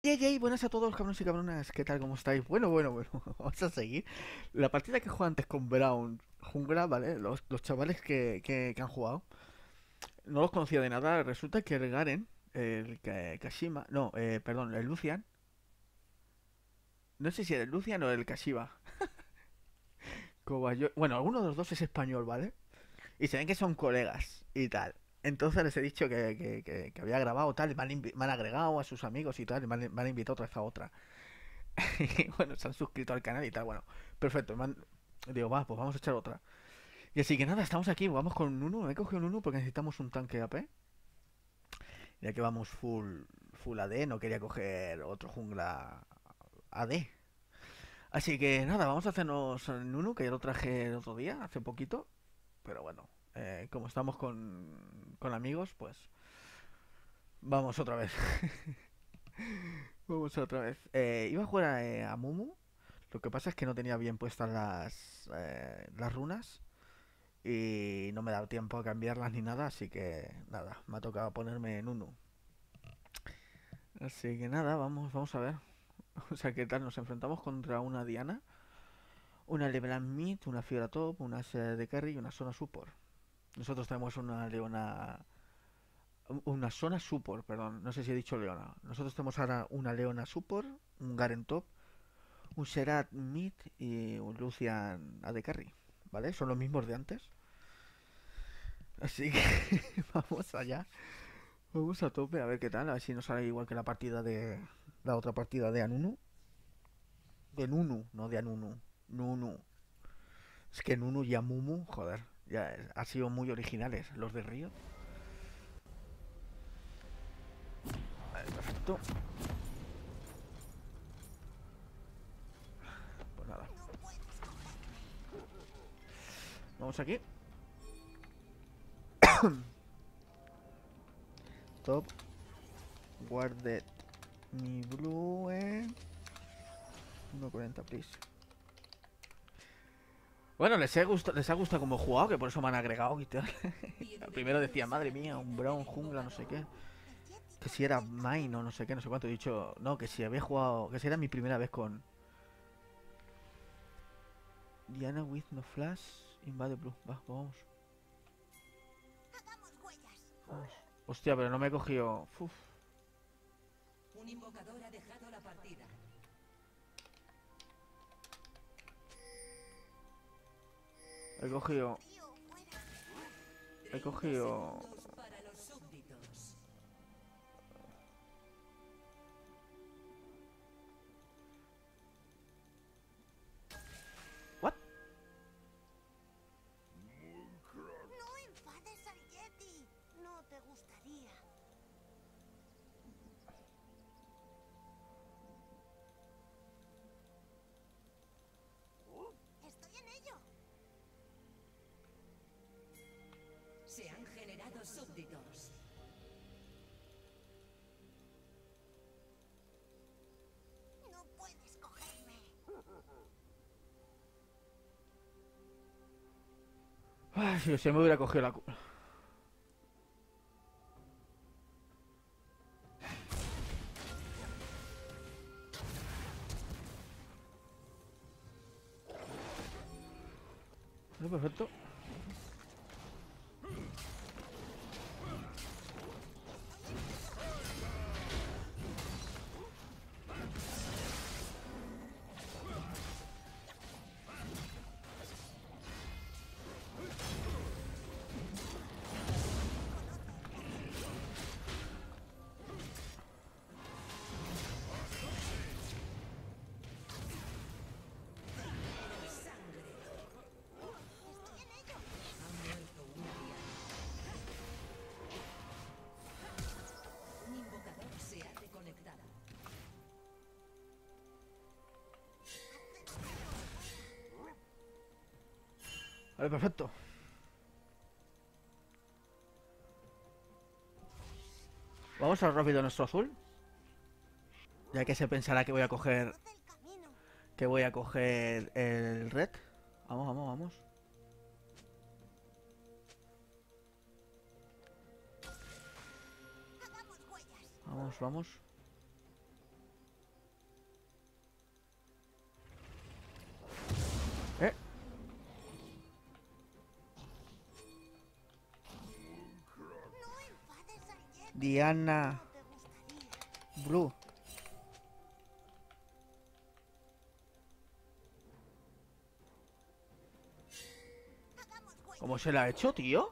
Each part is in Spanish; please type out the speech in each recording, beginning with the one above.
Yay, buenas a todos, cabrones y cabronas, ¿qué tal? ¿Cómo estáis? Bueno, vamos a seguir. La partida que jugué antes con Brown, Jungla, ¿vale? Los chavales que han jugado, no los conocía de nada. Resulta que el Garen, Kashima, no, perdón, el Lucian, no sé si era el Lucian o el Kashiba. Bueno, alguno de los dos es español, ¿vale? Y se ven que son colegas y tal. Entonces les he dicho que había grabado tal, y me han agregado a sus amigos y tal, y me han invitado otra vez a otra. Y bueno, se han suscrito al canal y tal, bueno, perfecto. Digo, va, pues vamos a echar otra. Y así que nada, estamos aquí, vamos con Nunu. Me he cogido Nunu porque necesitamos un tanque AP. Ya que vamos full AD, no quería coger otro jungla AD. Así que nada, vamos a hacernos Nunu, que ya lo traje el otro día, hace poquito. Pero bueno, como estamos con amigos, pues vamos otra vez. Vamos otra vez. Iba a jugar a Mumu. Lo que pasa es que no tenía bien puestas las runas. Y no me da tiempo a cambiarlas ni nada, así que nada, me ha tocado ponerme en uno. Así que nada, vamos a ver. O sea, ¿qué tal? Nos enfrentamos contra una Diana, una Leblanc Mid, una Fiora Top, una Shea de Carry y una Zona Support. Nosotros tenemos una Leona. Una Zona Support, perdón, no sé si he dicho Leona. Nosotros tenemos ahora una Leona Support, un Garen Top, un Sherat Mid y un Lucian AD Carry. ¿Vale? Son los mismos de antes. Así que vamos allá. Vamos a tope, a ver qué tal, a ver si nos sale igual que la otra partida de Anunu. De Nunu, no de Anunu. Nunu. Es que Nunu y Amumu, joder, ya han sido muy originales los de Río. Vale, perfecto. Pues nada. Vamos aquí. Top. Guarded mi blue. 1.40, please. Bueno, les ha gustado como he jugado, que por eso me han agregado y tal. Primero decía, madre mía, un Brown jungla, no sé qué. Que si era mine o no sé qué, no sé cuánto he dicho. No, que si había jugado, que si era mi primera vez con Diana with no flash, invade blue. Va, vamos. Vamos. Hostia, pero no me he cogido. Uf, Un invocador ha dejado la partida. he cogido. He 30 cogido. segundos para los súbditos. ¿What? No enfades al Yeti. No te gustaría. Estoy en ello. Se han generado súbditos. No puedes cogerme. Ay, si me hubiera cogido la. Perfecto. Estoy en ello. Ha muerto un día. Un invocador se ha reconectado. Vale, perfecto. Vamos al rápido nuestro azul. Ya que se pensará que voy a coger. Conoce el camino. Que voy a coger el red. Vamos. Hagamos huellas. Vamos. Diana. No te gustaría. Blue. Hagamos huellas. ¿Cómo se la ha hecho, tío?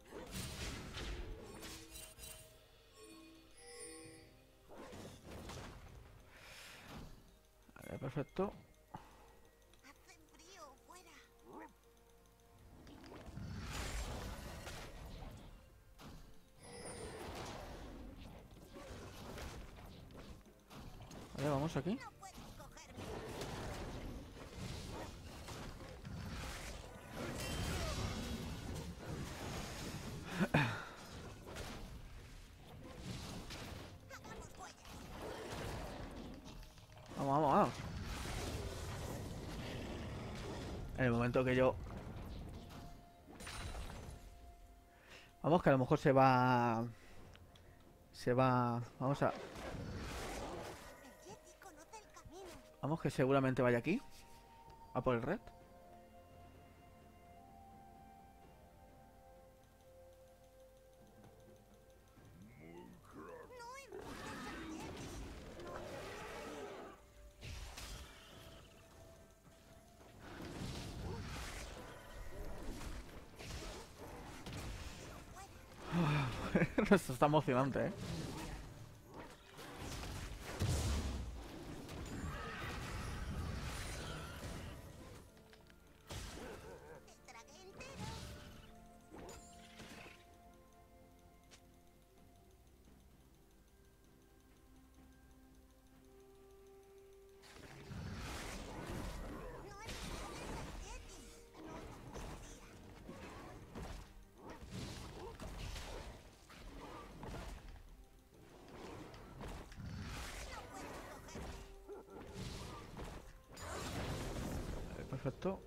Vale, perfecto. Hace frío fuera. Vale, vamos aquí. No puedes cogerme. Hagamos huellas. Vamos, vamos, vamos. En el momento que yo... Vamos, que a lo mejor se va... Se va... Vamos a... El Yeti conoce el camino. Vamos, que seguramente vaya aquí. A por el red. No enfades al Yeti. No te gustaría. Esto está emocionante, ¿eh? Te tragué entero. No enfades al Yeti. No te gustaría. No puedes cogerme. Vale, perfecto.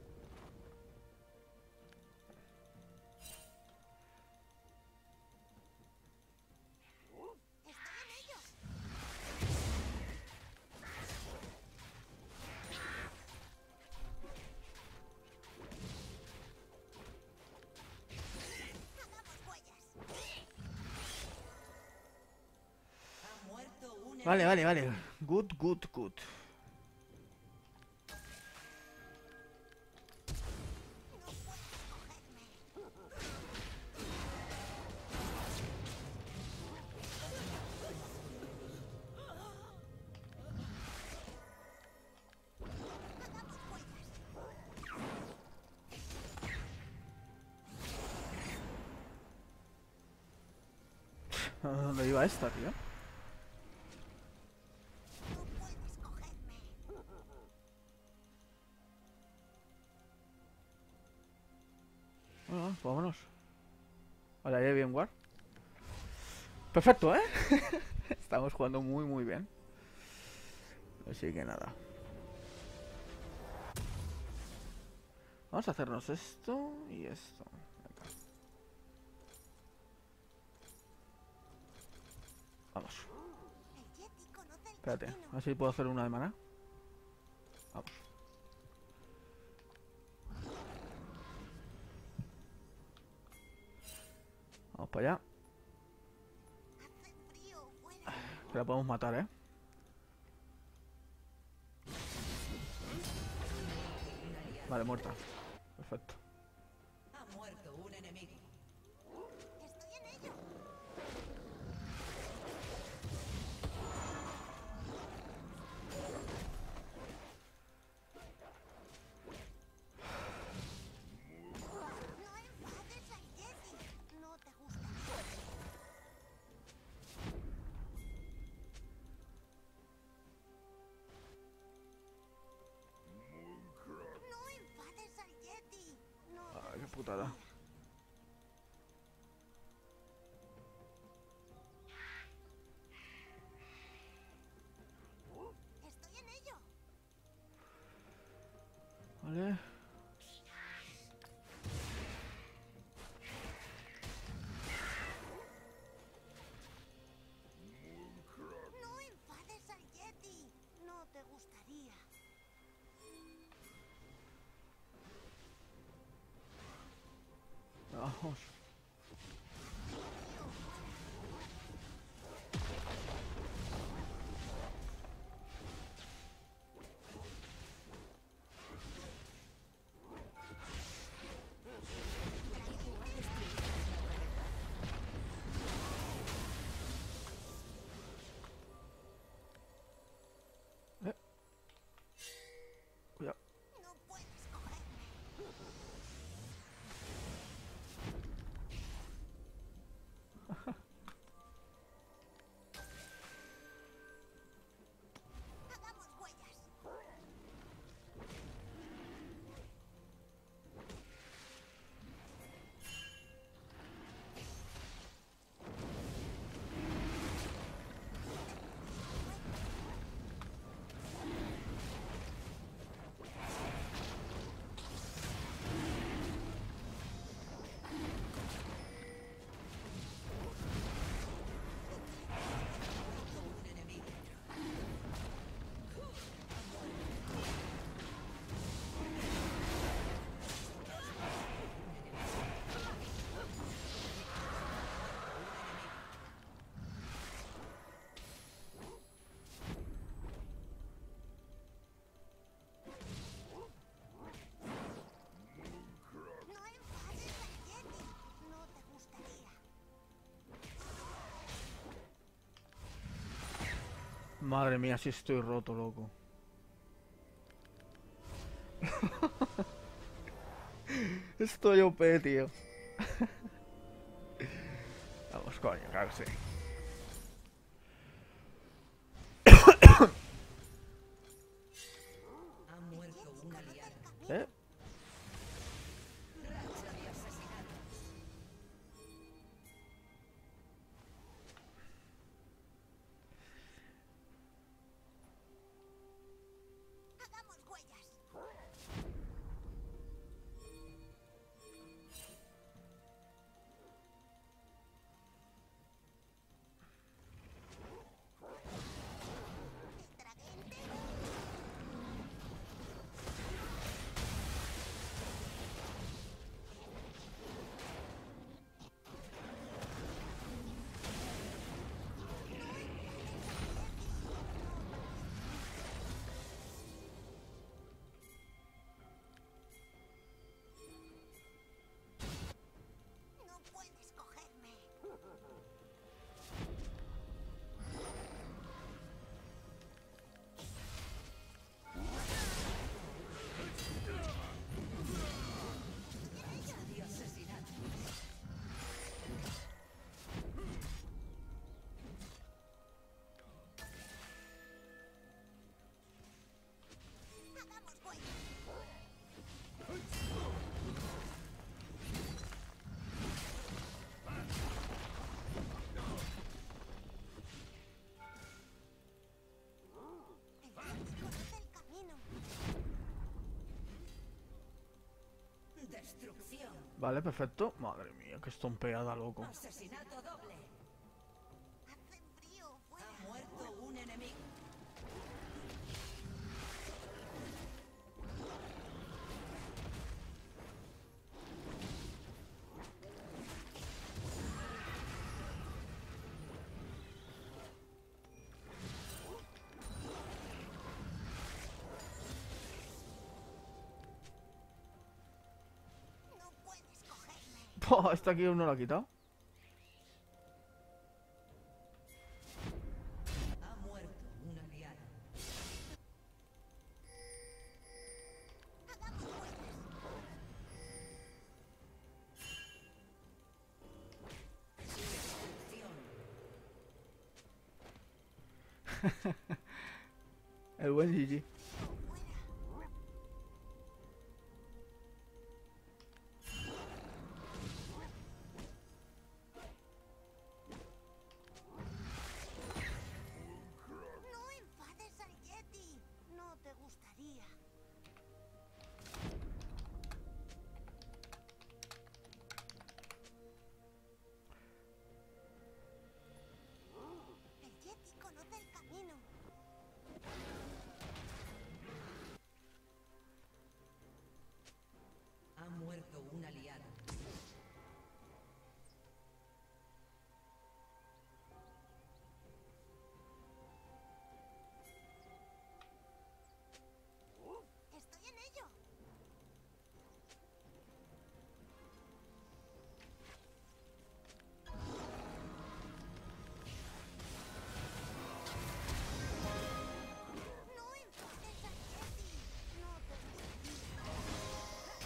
Estoy en ello. Hagamos huellas. Ha muerto un Vale, enemigo. vale, vale. Good, good, good. No puedes cogerme. Hagamos huellas. ¿Dónde iba esta, tío? No puedes cogerme. Bueno, pues vámonos. Vale, ahí hay bien War. Perfecto, ¿eh? Estamos jugando muy, muy bien. Así que nada. Vamos a hacernos esto y esto. Venga. Vamos. El Yeti conoce el Espérate. A camino. ver si puedo hacer una de maná. Vamos. Vamos para allá. Hace frío fuera. Que la podemos matar, ¿eh? Vale, muerta. Perfecto. Ha muerto un enemigo. Estoy en ello. No enfades al Yeti. No te gustaría. No enfades al Yeti. No te Ay, qué putada. Estoy en ello. Vale. No enfades al Yeti. No te gustaría. Vamos. Madre mía, si estoy roto, loco. Estoy OP, tío. Vamos, coño, claro que sí. Ha muerto un aliado. ¿Eh? Racha de asesinato. Hagamos huellas. ¿Te tragué entero? No puedes cogerme. Racha de asesinato. Hagamos huellas. El Yeti conoce el camino. Destrucción. Vale, perfecto. Madre mía, que estompeada, loco. Asesinato doble. Hace frío fuera. Ha muerto un enemigo. No puedes cogerme. Buah, esta aquí uno lo ha quitado. Ha muerto un aliado. Hagamos huellas. Destrucción. El buen GG. Fuera. No enfades al Yeti. No te gustaría. El Yeti conoce el camino. Ha muerto un aliado. Estoy en ello. No enfades al Yeti. No te gustaría.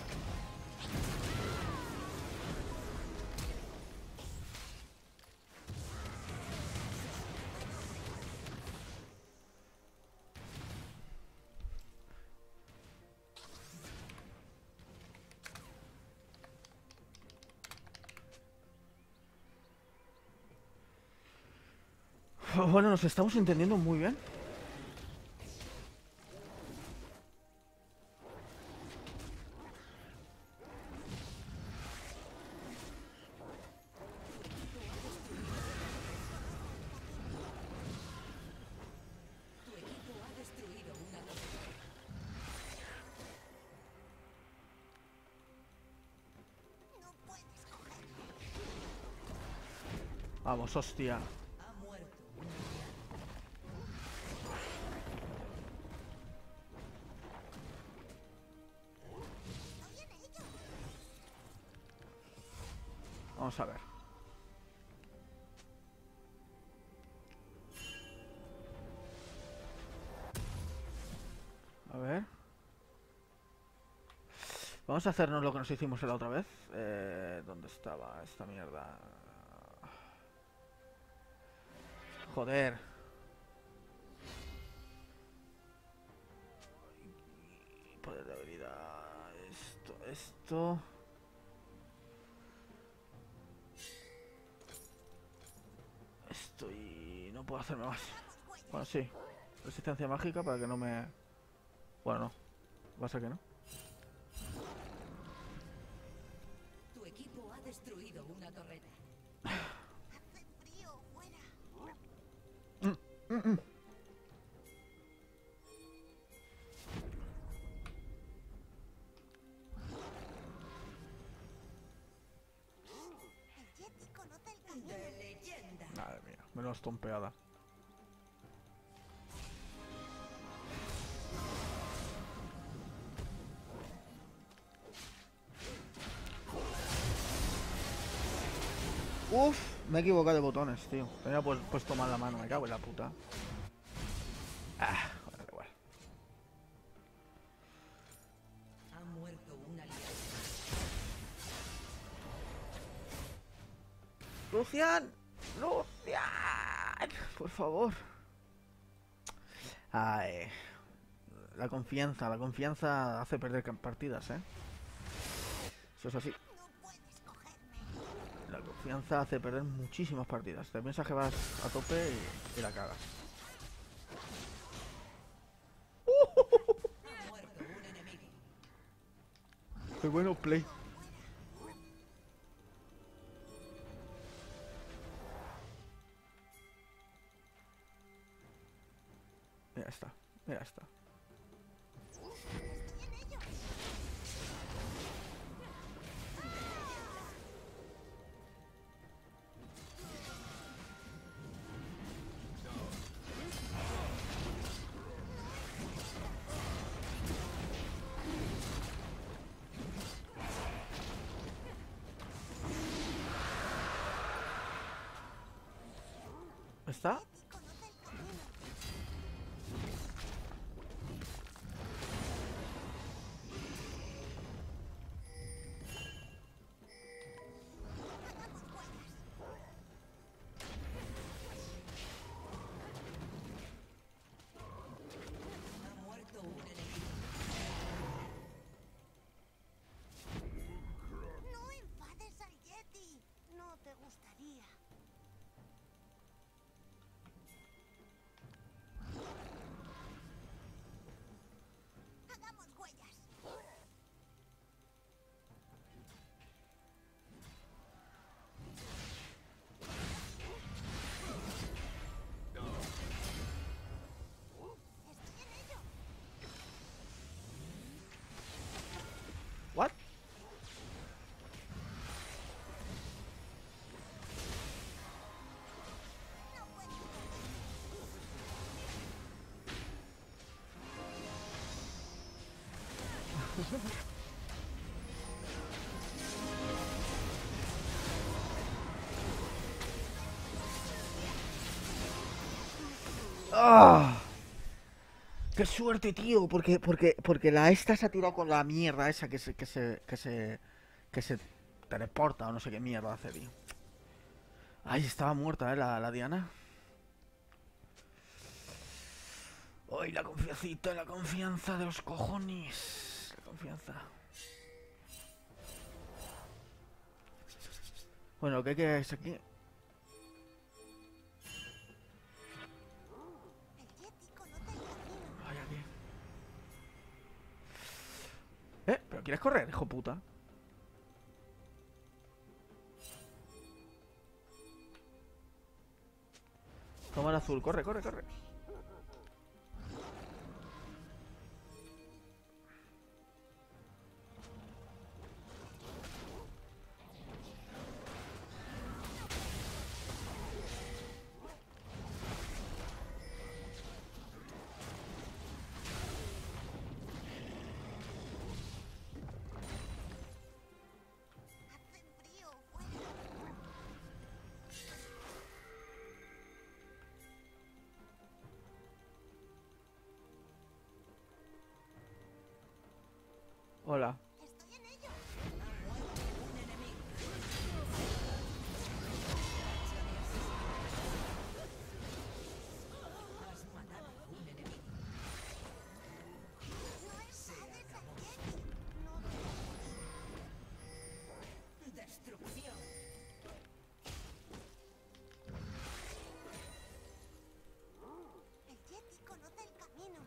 Bueno, nos estamos entendiendo muy bien. Tu equipo ha destruido una torre. No puedes cogerme. Vamos, hostia. Ha muerto un aliado. Estoy en ello. Vamos a ver. A ver. Vamos a hacernos lo que nos hicimos la otra vez. ¿Dónde estaba esta mierda? Joder. Poder de habilidad. Esto. Esto y no puedo hacerme más. Bueno, sí. Resistencia mágica para que no me... Bueno, no. Va a ser que no. Tu equipo ha destruido una torreta. Hace frío fuera. El Yeti conoce el camino. De leyenda. Madre mía, menos tompeada. Uf, me he equivocado de botones, tío. Tenía puesto mal la mano, me cago en la puta. Ah, joder, igual. Ha muerto un aliado. ¡Lucian! ¡Lucian! Por favor. Ay. La confianza hace perder partidas, ¿eh? Eso es así. No puedes cogerme. La confianza hace perder muchísimas partidas. Te piensas que vas a tope y la cagas. Ha muerto un enemigo. Qué bueno play. Mira esta, mira esta. Estoy en ello. ¿Está? Yeti conoce el camino. Hagamos huellas. Ha muerto un enemigo. No enfades al Yeti. No te gustaría. Hagamos huellas. Estoy en ello. ¿What? No puedes. ¡Ah! ¡Qué suerte, tío! Porque la esta se ha tirado con la mierda esa que se teleporta o no sé qué mierda hace, tío. Ay, estaba muerta, la Diana. Ay, la confiancita, la confianza de los cojones. La confianza. Bueno, ¿qué queréis aquí? El Yeti conoce el camino. Ay, aquí. ¿Pero quieres correr, hijo puta? Toma el azul, corre, corre, corre. Hace frío fuera. Hola. Estoy en ello. Un enemigo. Has matado a un enemigo. No enfades al Yeti. No te Destrucción. El Yeti conoce el camino.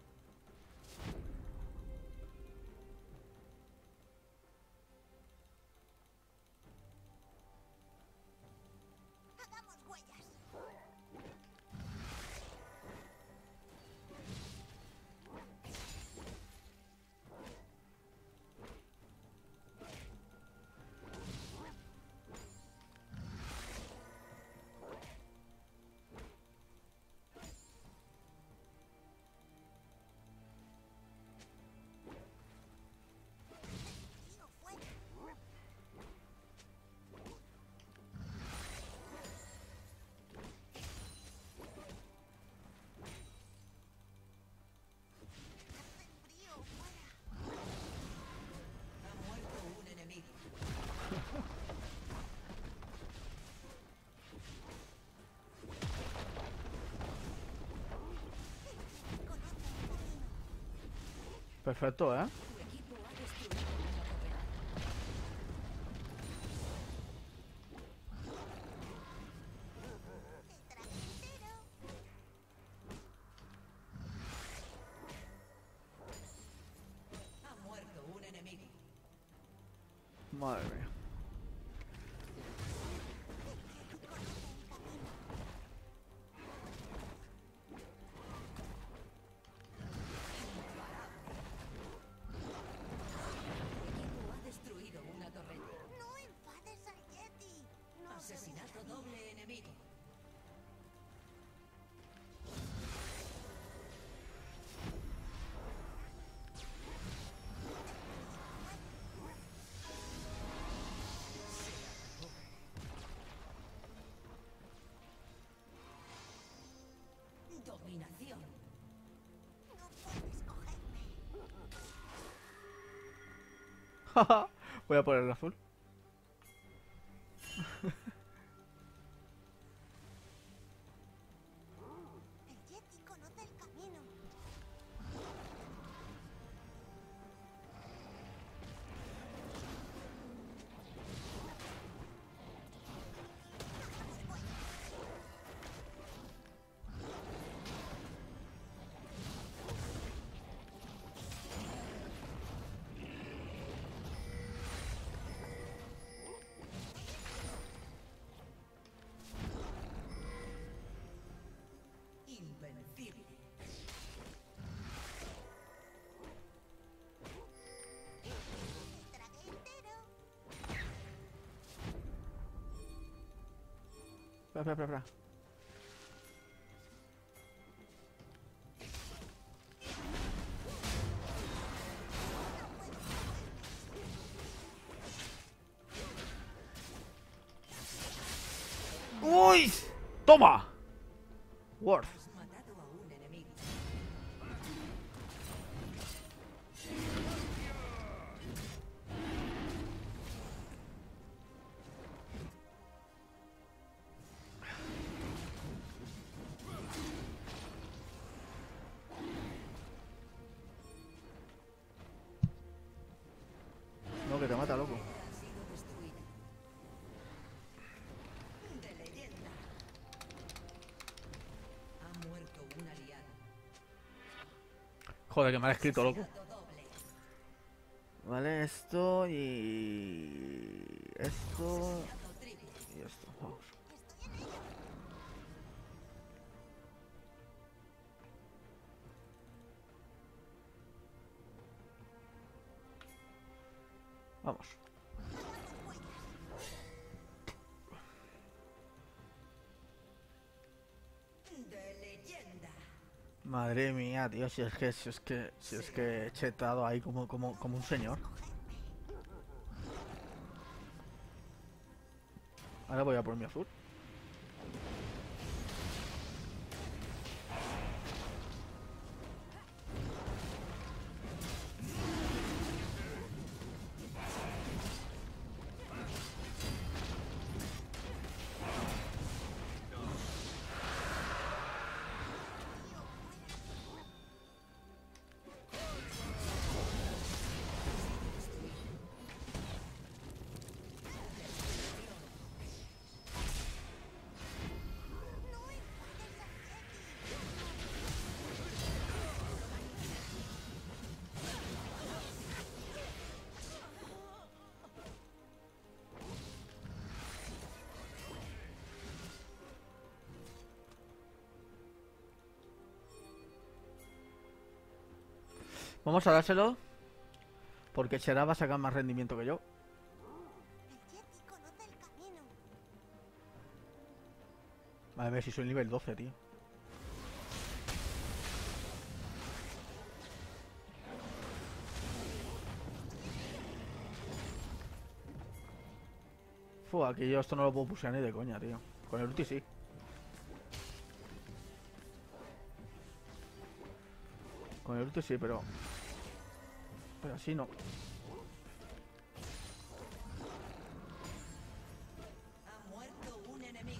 Hagamos huellas. Tío, fuera. Hace frío, fuera. Ha muerto un enemigo. Conoce el camino. Perfecto, ¿eh? Tu equipo ha destruido una torreta. El traje entero. Ha muerto un enemigo. Madre mía. Conoce el camino. Tu equipo ha destruido una torreta. No enfades al Yeti. No te Asesinato doble enemigo. Dominación. No puedes cogerme. Voy a poner el azul. El Yeti conoce el camino. Invencible. El traje entero. Espera, espera, espera. ¡Uy! ¡Toma! Worth. Has matado a un enemigo. No, que te mata, loco. Ha sido destruida. De leyenda. Ha muerto un aliado. Joder, que me ha escrito, loco. Asesinato doble. Vale, esto y... Esto... Asesinato triple. Y esto, vamos. Estoy en ello. Vamos. Hagamos huellas. De leyenda. Madre mía, tío, si es que he chetado ahí como un señor. Ahora voy a por mi azul. Vamos a dárselo. Porque Chera va a sacar más rendimiento que yo. El Yeti conoce el camino. A ver si soy nivel 12, tío. Aquí yo esto no lo puedo pushear ni de coña, tío. Con el ulti sí. Con el ulti sí, pero así no. Ha muerto un enemigo.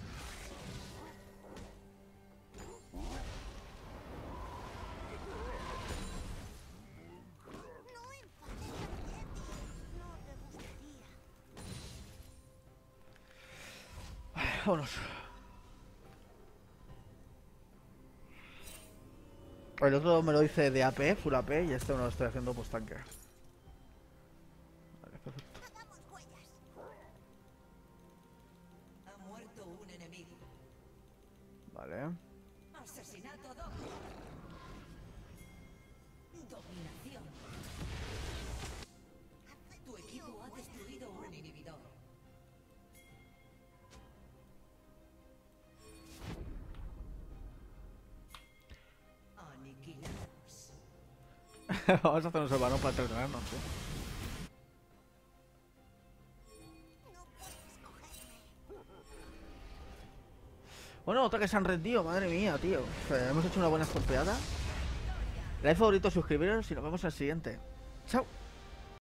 No enfades al Yeti. No te gustaría. Vámonos. El otro me lo hice de AP, full AP, y este me lo estoy haciendo pues tanque. Vale, perfecto. Hagamos huellas. Ha muerto un enemigo. Vale. Asesinato doble. Dominación. Tu equipo ha destruido un inhibidor. Aniquilados. Vamos a hacernos el balón para entretenernos, tío. No puedes cogerme. Bueno, otra que se han rendido, madre mía, tío. O sea, hemos hecho una buena estompeada. Like, favorito, suscribiros y nos vemos en el siguiente. Chao.